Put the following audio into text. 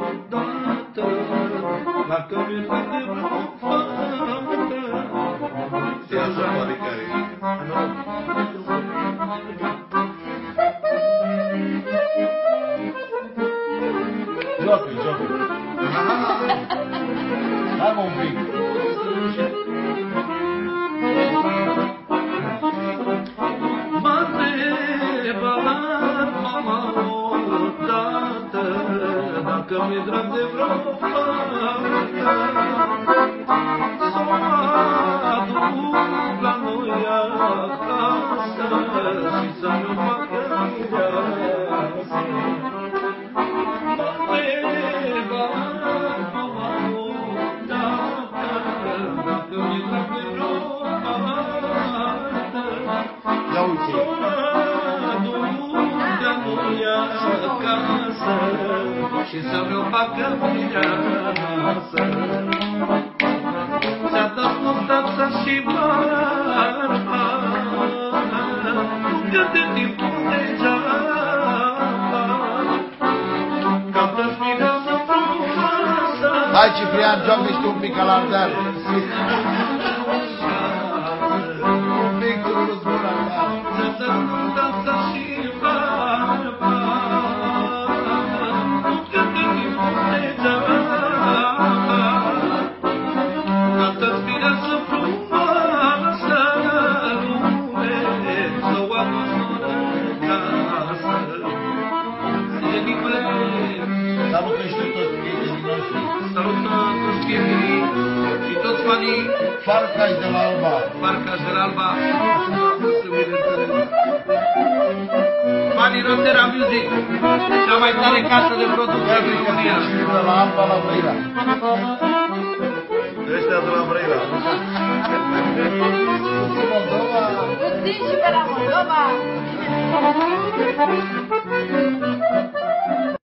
dată, dacă mi-e drag de vreo fată. E așa, oarecare. Joacă, joacă. Hai mă un pic. M-a întrebat mama odată dacă mi-e drag de vreo fată. S-o aduc la noi acasă și să-mi facă mireasă. Ia uite. Și să-mi o facă mireasă. Ți-a dat mustața și barba, că de timpul degeaba, cantă-ți mireasă frumoasă. Hai Ciprian, joacă și tu un pic alardeal. Un pic tu nu zbura alardeal. Ți-a dat mustața și barba, că de timpul degeaba, cantă-ți mireasă frumoasă, lume, să o adus în casă. Nicule, Salută și tu toți prietenii noștri. salută toți prietenii și toți fanii Farcaș de la Alba. Farcaș de la Alba. Fanii Rotera Music, cea mai tare casă de producție din România. De la Alba la Brăila. Ăștia de la Brăila. Moldova. Puțin și pe la Moldova.